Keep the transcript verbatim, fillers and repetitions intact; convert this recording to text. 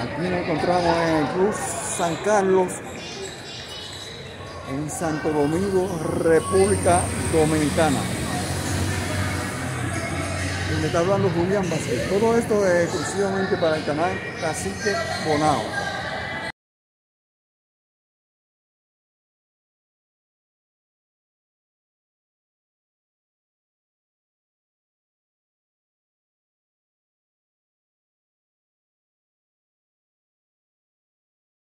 Aquí nos encontramos en el Club San Carlos, en Santo Domingo, República Dominicana. Y me está hablando Julián Vázquez. Todo esto es exclusivamente para el canal Cacique Bonao.